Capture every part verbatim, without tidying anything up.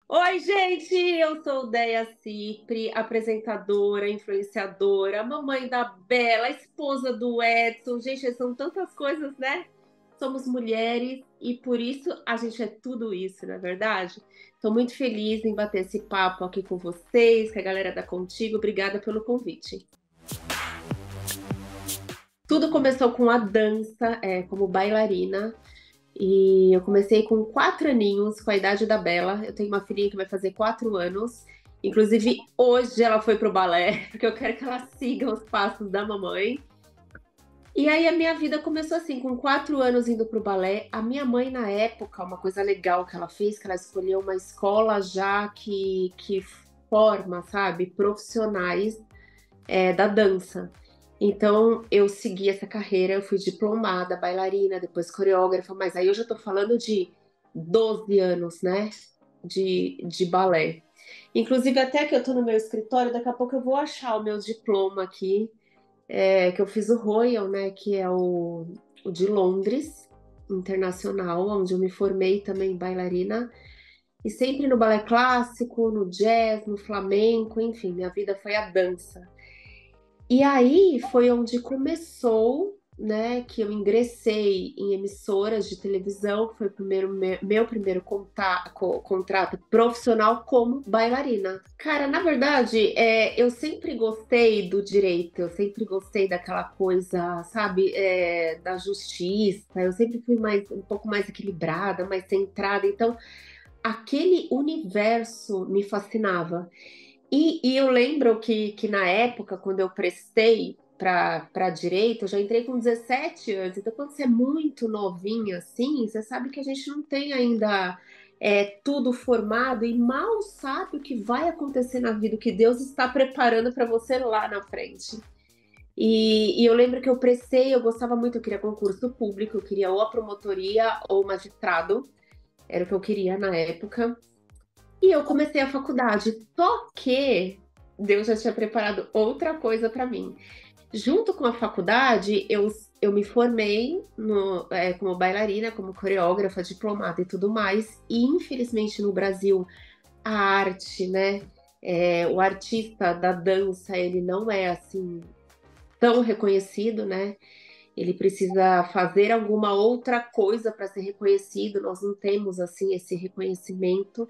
Oi, gente! Eu sou Déia Cipri, apresentadora, influenciadora, mamãe da Bela, esposa do Edson. Gente, são tantas coisas, né? Somos mulheres e por isso a gente é tudo isso, não é verdade? Estou muito feliz em bater esse papo aqui com vocês, que a galera tá contigo. Obrigada pelo convite. Tudo começou com a dança, é, como bailarina. E eu comecei com quatro aninhos, com a idade da Bela. Eu tenho uma filhinha que vai fazer quatro anos. Inclusive, hoje ela foi pro balé, porque eu quero que ela siga os passos da mamãe. E aí a minha vida começou assim, com quatro anos indo pro balé. A minha mãe, na época, uma coisa legal que ela fez, que ela escolheu uma escola já que, que forma, sabe, profissionais é, da dança. Então, eu segui essa carreira, eu fui diplomada, bailarina, depois coreógrafa, mas aí eu já tô falando de doze anos, né, de, de balé. Inclusive, até que eu tô no meu escritório, daqui a pouco eu vou achar o meu diploma aqui, é, que eu fiz o Royal, né, que é o, o de Londres, internacional, onde eu me formei também bailarina, e sempre no balé clássico, no jazz, no flamenco, enfim, minha vida foi a dança. E aí foi onde começou, né, que eu ingressei em emissoras de televisão, que foi o primeiro, me- meu primeiro conta- co- contrato profissional como bailarina. Cara, na verdade, é, eu sempre gostei do direito, eu sempre gostei daquela coisa, sabe, é, da justiça, eu sempre fui mais, um pouco mais equilibrada, mais centrada, então aquele universo me fascinava. E, e eu lembro que, que na época, quando eu prestei para direito, eu já entrei com dezessete anos. Então, quando você é muito novinha assim, você sabe que a gente não tem ainda é, tudo formado e mal sabe o que vai acontecer na vida, o que Deus está preparando para você lá na frente. E, e eu lembro que eu prestei, eu gostava muito, eu queria concurso público, eu queria ou a promotoria ou o magistrado, era o que eu queria na época. E eu comecei a faculdade, só que Deus já tinha preparado outra coisa para mim. Junto com a faculdade, eu, eu me formei no, é, como bailarina, como coreógrafa, diplomata e tudo mais. E infelizmente no Brasil, a arte, né? É, o artista da dança, ele não é assim tão reconhecido, né? Ele precisa fazer alguma outra coisa para ser reconhecido. Nós não temos assim esse reconhecimento.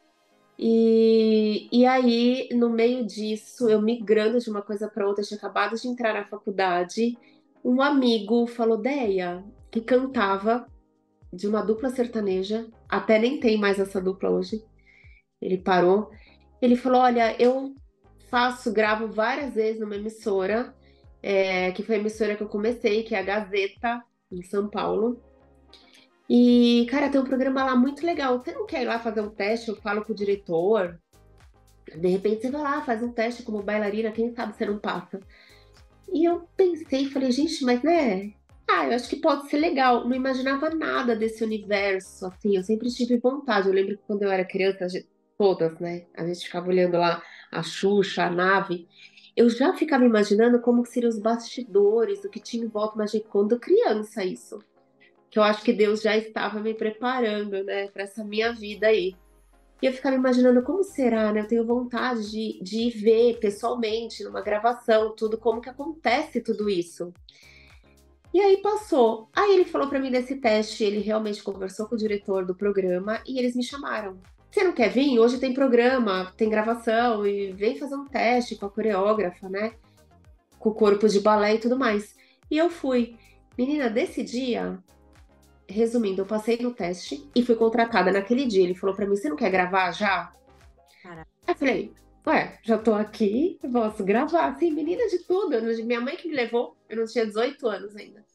E, e aí, no meio disso, eu migrando de uma coisa para outra, eu tinha acabado de entrar na faculdade, um amigo falou, Déia, que cantava de uma dupla sertaneja, até nem tem mais essa dupla hoje, ele parou. Ele falou, olha, eu faço, gravo várias vezes numa emissora, é, que foi a emissora que eu comecei, que é a Gazeta, em São Paulo. E, cara, tem um programa lá muito legal. Você não quer ir lá fazer um teste? Eu falo com o diretor. De repente você vai lá, faz um teste como bailarina, quem sabe você não passa. E eu pensei, falei, gente, mas né? Ah, eu acho que pode ser legal. Não imaginava nada desse universo, assim. Eu sempre tive vontade. Eu lembro que quando eu era criança, a gente- todas, né? A gente ficava olhando lá a Xuxa, a nave. Eu já ficava imaginando como que seriam os bastidores, o que tinha em volta, mas quando criança isso. Que eu acho que Deus já estava me preparando, né, para essa minha vida aí. E eu ficava imaginando como será, né? Eu tenho vontade de, de ir ver pessoalmente, numa gravação, tudo, como que acontece tudo isso. E aí passou. Aí ele falou pra mim desse teste, ele realmente conversou com o diretor do programa e eles me chamaram. Você não quer vir? Hoje tem programa, tem gravação e vem fazer um teste com a coreógrafa, né? Com o corpo de balé e tudo mais. E eu fui. Menina, desse dia, resumindo, eu passei no teste e fui contratada naquele dia. Ele falou pra mim: Você não quer gravar já? Cara, Aí eu falei, ué, já tô aqui, posso gravar, assim, menina de tudo. Eu não- Minha mãe que me levou, eu não tinha dezoito anos ainda.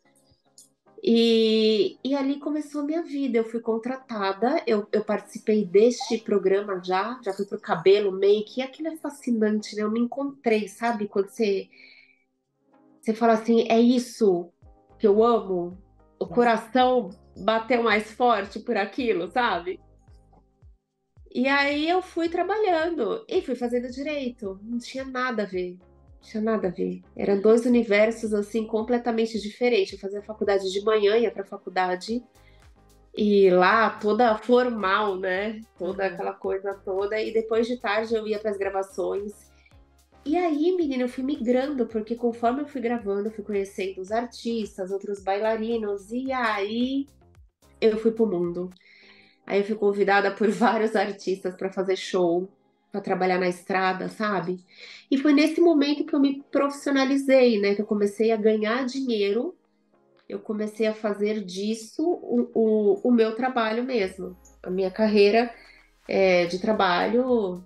E, e ali começou a minha vida. Eu fui contratada, eu, eu participei deste programa já, já fui pro cabelo, make, e aquilo é fascinante, né? Eu me encontrei, sabe? Quando você, você fala assim, é isso que eu amo, o coração bateu mais forte por aquilo, sabe? E aí eu fui trabalhando e fui fazendo direito. Não tinha nada a ver. Não tinha nada a ver. Eram dois universos assim completamente diferentes. Eu fazia faculdade de manhã, ia para a faculdade E lá toda formal, né? Toda Uhum. aquela coisa toda. E depois de tarde eu ia para as gravações. E aí, menina, eu fui migrando, porque conforme eu fui gravando, eu fui conhecendo os artistas, outros bailarinos, e aí eu fui pro mundo. Aí eu fui convidada por vários artistas para fazer show, para trabalhar na estrada, sabe? E foi nesse momento que eu me profissionalizei, né? Que eu comecei a ganhar dinheiro, eu comecei a fazer disso o, o, o meu trabalho mesmo, a minha carreira é, de trabalho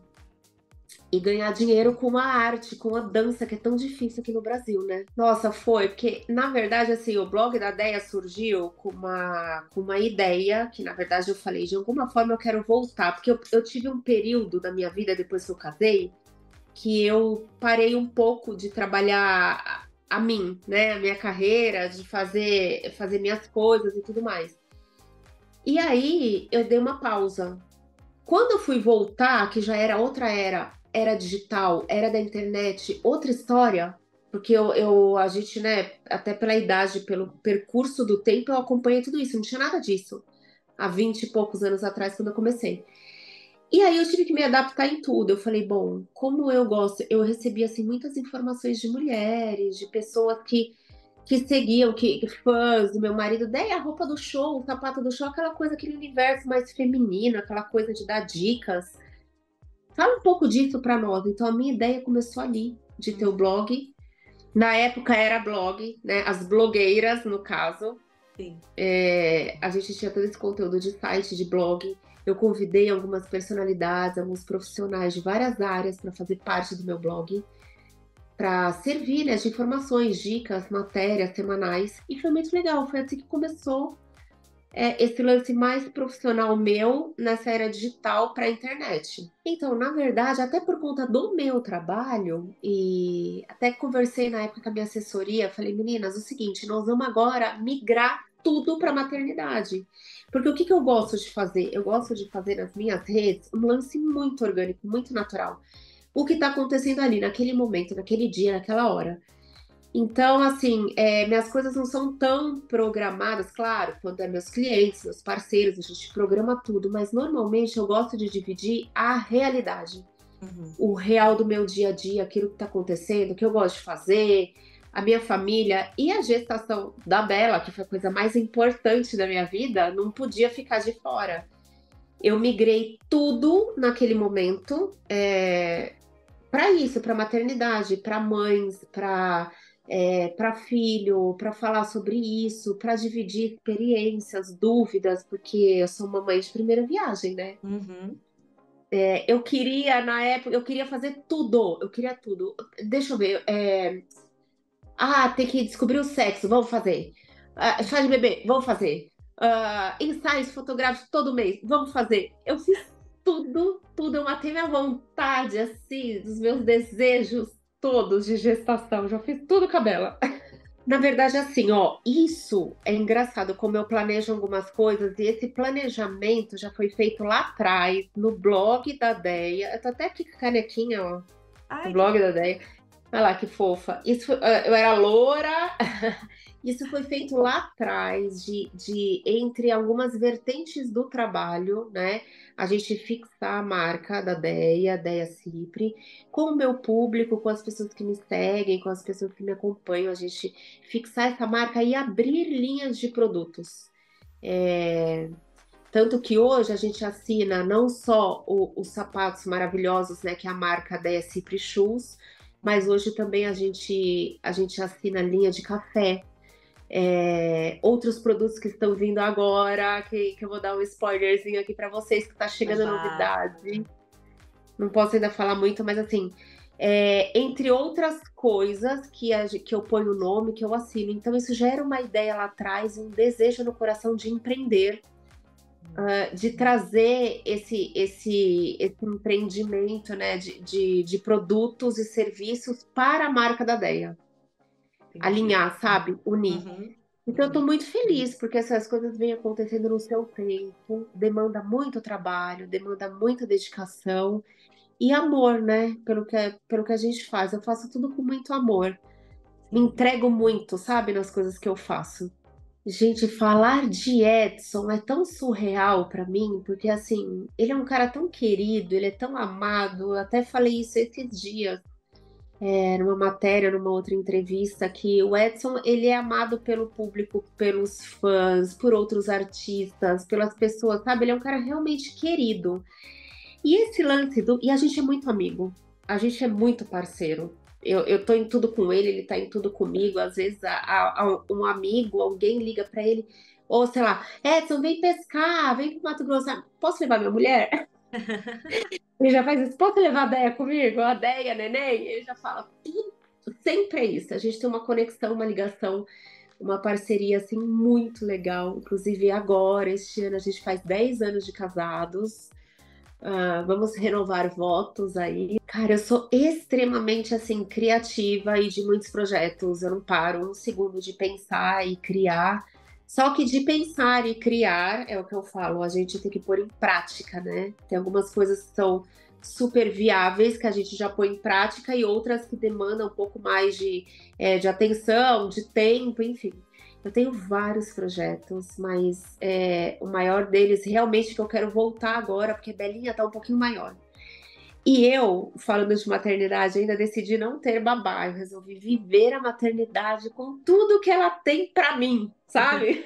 e ganhar dinheiro com a arte, com a dança, que é tão difícil aqui no Brasil, né? Nossa, foi, porque na verdade, assim, o blog da Deia surgiu com uma, com uma ideia, que na verdade eu falei, de alguma forma eu quero voltar, porque eu, eu tive um período da minha vida depois que eu casei, que eu parei um pouco de trabalhar a, a mim, né? A minha carreira, de fazer, fazer minhas coisas e tudo mais. E aí eu dei uma pausa. Quando eu fui voltar, que já era outra era, era digital, era da internet, outra história, porque eu, eu a gente, né, até pela idade, pelo percurso do tempo, eu acompanhei tudo isso, não tinha nada disso há vinte e poucos anos atrás, quando eu comecei. E aí eu tive que me adaptar em tudo. Eu falei, bom, como eu gosto, eu recebi assim muitas informações de mulheres, de pessoas que que seguiam, que, que fãs do meu marido, daí a roupa do show, o sapato do show, aquela coisa, aquele universo mais feminino, aquela coisa de dar dicas. Fala um pouco disso para nós. Então, a minha ideia começou ali, de ter o Uhum. blog. Na época era blog, né? As blogueiras, no caso. Sim. É, a gente tinha todo esse conteúdo de site, de blog. Eu convidei algumas personalidades, alguns profissionais de várias áreas para fazer parte do meu blog, para servir, né, de informações, dicas, matérias semanais. E foi muito legal. Foi assim que começou é, esse lance mais profissional meu nessa era digital para a internet. Então, na verdade, até por conta do meu trabalho, e até conversei na época com a minha assessoria, falei, meninas, o seguinte, nós vamos agora migrar tudo para maternidade. Porque o que, que eu gosto de fazer? Eu gosto de fazer nas minhas redes um lance muito orgânico, muito natural. O que está acontecendo ali, naquele momento, naquele dia, naquela hora. Então, assim, é, minhas coisas não são tão programadas, claro, quando é meus clientes, meus parceiros, a gente programa tudo, mas normalmente eu gosto de dividir a realidade, Uhum. o real do meu dia a dia, aquilo que está acontecendo, o que eu gosto de fazer, a minha família e a gestação da Bela, que foi a coisa mais importante da minha vida, não podia ficar de fora. Eu migrei tudo naquele momento, é, para isso, para maternidade, para mães, para é, para filho, para falar sobre isso, para dividir experiências, dúvidas, porque eu sou uma mãe de primeira viagem, né? Uhum. É, eu queria, na época, eu queria fazer tudo, eu queria tudo. Deixa eu ver. é, Ah, tem que descobrir o sexo, vamos fazer. Ah, chá de bebê, vamos fazer. Ah, ensaios fotográficos todo mês, vamos fazer. Eu fiz tudo, tudo. Eu matei minha vontade, assim, dos meus desejos todos de gestação. Já fiz tudo com a Bela. Na verdade, assim, ó, isso é engraçado como eu planejo algumas coisas e esse planejamento já foi feito lá atrás, no blog da Deia. Eu tô até aqui com a canequinha, ó, do Ai, que blog da Deia. Olha lá que fofa. Isso, foi- ah, eu era loura. Isso foi feito lá atrás, de, de entre algumas vertentes do trabalho, né? A gente fixar a marca da Deia, Deia Cipri, com o meu público, com as pessoas que me seguem, com as pessoas que me acompanham, a gente fixar essa marca e abrir linhas de produtos. É, tanto que hoje a gente assina não só o- os sapatos maravilhosos, né, que é a marca Deia Cipri Shoes, mas Uhum. hoje também a gente, a gente assina a linha de café, é, outros produtos que estão vindo agora, que, que eu vou dar um spoilerzinho aqui para vocês, que está chegando Babado. novidade. Não posso ainda falar muito, mas assim, é, entre outras coisas que, a, que eu ponho o nome, que eu assino. Então, isso já era uma ideia lá atrás, um desejo no coração de empreender, de trazer esse, esse, esse empreendimento, né, de, de, de produtos e serviços para a marca da Deia. Entendi. Alinhar, sabe? Unir. Uhum. Então, eu estou muito feliz, porque essas coisas vêm acontecendo no seu tempo, demanda muito trabalho, demanda muita dedicação e amor, né? Pelo que, é- pelo que a gente faz. Eu faço tudo com muito amor. Me Sim. entrego muito, sabe, nas coisas que eu faço. Gente, falar de Edson é tão surreal pra mim, porque assim, ele é um cara tão querido, ele é tão amado. Eu até falei isso esses dias, é, numa matéria, numa outra entrevista, que o Edson, ele é amado pelo público, pelos fãs, por outros artistas, pelas pessoas, sabe? Ele é um cara realmente querido. E esse lance do. E a gente é muito amigo. A gente é muito parceiro. Eu, eu tô em tudo com ele, ele tá em tudo comigo. Às vezes a- a- a- um amigo, alguém liga pra ele, ou sei lá, Edson, vem pescar, vem pro Mato Grosso. Ah, posso levar minha mulher? Ele já faz isso, posso levar a Deia comigo? A Deia, neném? Ele já fala, sempre é isso. A gente tem uma conexão, uma ligação, uma parceria assim muito legal. Inclusive, agora, este ano, a gente faz dez anos de casados. Ah, vamos renovar votos aí. Cara, eu sou extremamente assim criativa e de muitos projetos. Eu não paro um segundo de pensar e criar. Só que de pensar e criar é o que eu falo, a gente tem que pôr em prática, né? Tem algumas coisas que são super viáveis que a gente já põe em prática e outras que demandam um pouco mais de, é, de atenção, de tempo, enfim. Eu tenho vários projetos, mas é, o maior deles realmente que eu quero voltar agora, porque Belinha tá um pouquinho maior. E eu, falando de maternidade, ainda decidi não ter babá. Eu resolvi viver a maternidade com tudo que ela tem pra mim, sabe?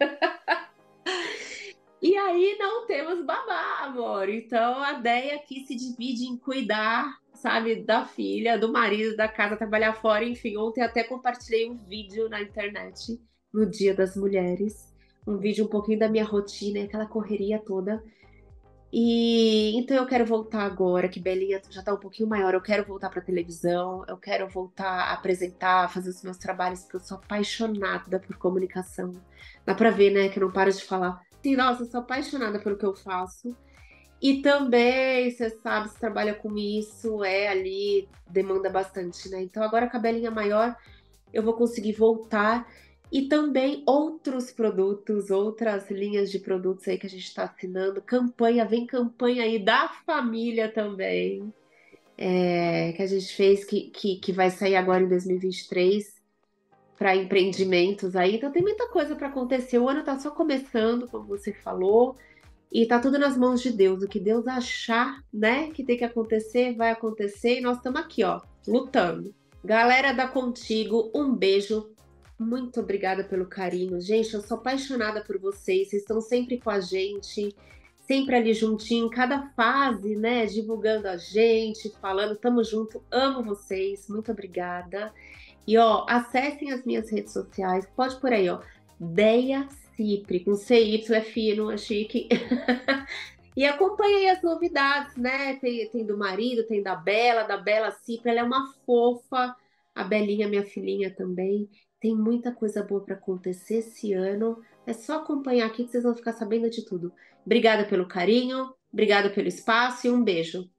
E aí não temos babá, amor. Então a Deia aqui se divide em cuidar, sabe, da filha, do marido, da casa, trabalhar fora. Enfim, ontem até compartilhei um vídeo na internet no Dia das Mulheres. Um vídeo um pouquinho da minha rotina, aquela correria toda. E então eu quero voltar agora, que Belinha já tá um pouquinho maior. Eu quero voltar pra televisão, eu quero voltar a apresentar, fazer os meus trabalhos, porque eu sou apaixonada por comunicação. Dá pra ver, né, que eu não paro de falar. Sim, nossa, eu sou apaixonada pelo que eu faço. E também, você sabe, se trabalha com isso, é ali, demanda bastante, né? Então agora com a Belinha maior, eu vou conseguir voltar. E também outros produtos, outras linhas de produtos aí que a gente está assinando. Campanha, vem campanha aí da família também, é, que a gente fez, que, que, que vai sair agora em dois mil e vinte e três para empreendimentos aí. Então tem muita coisa para acontecer. O ano está só começando, como você falou, e tá tudo nas mãos de Deus. O que Deus achar, né, que tem que acontecer, vai acontecer. E nós estamos aqui, ó, lutando. Galera da Contigo, um beijo. Muito obrigada pelo carinho. Gente, eu sou apaixonada por vocês. Vocês estão sempre com a gente, sempre ali juntinho, em cada fase, né? Divulgando a gente, falando, tamo junto, amo vocês. Muito obrigada. E ó, acessem as minhas redes sociais. Pode por aí, ó. Deia Cipri, com C Y, é fino, é chique. E acompanhei as novidades, né? Tem, tem do marido, tem da Bela, da Bela Cipri, ela é uma fofa. A Belinha, minha filhinha também. Tem muita coisa boa para acontecer esse ano. É só acompanhar aqui que vocês vão ficar sabendo de tudo. Obrigada pelo carinho, obrigada pelo espaço e um beijo.